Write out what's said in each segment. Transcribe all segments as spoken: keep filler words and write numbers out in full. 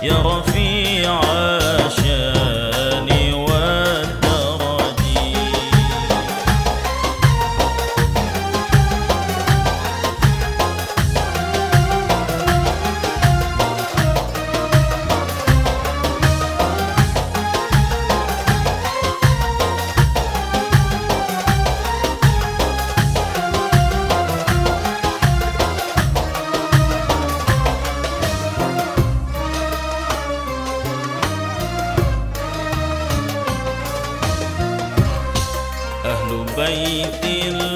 يا رفيع الشان والدرج. أهل بيت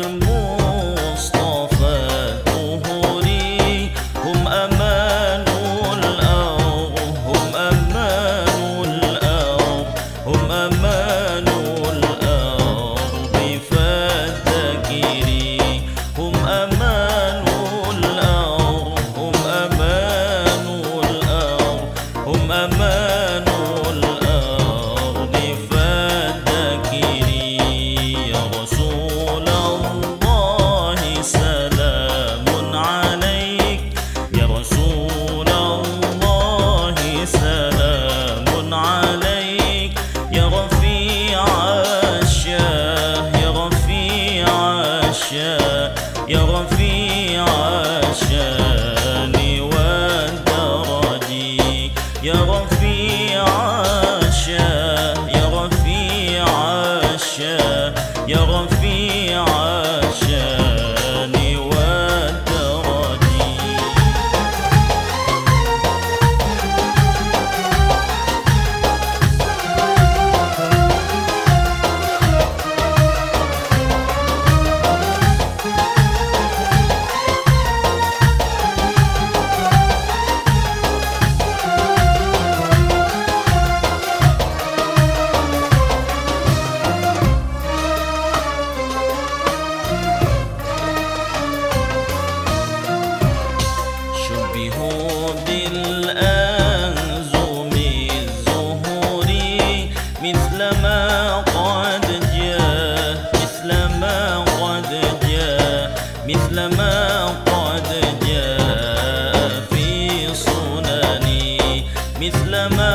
المصطفى طهوري هم أمان الأرض، هم أمان الأرض، هم أمان الأرض فالذاكري، هم أمان الأرض، هم أمان الأرض، هم أمان الأرض فالذاكري. يا رسول الله سلام عليك، يا رسول الله سلام عليك، يا رفيع الشاه، يا رفيع الشاه، يا رفيع الشان والدرج. يا رفيع الشاه، يا رفيع الشاه، يا رفيع الشان والدرج. شبهوا بالأنزم الزهوري مثل ما قد جاء، مثل ما قد جاء، مثل ما قد جاء في سنني، مثل ما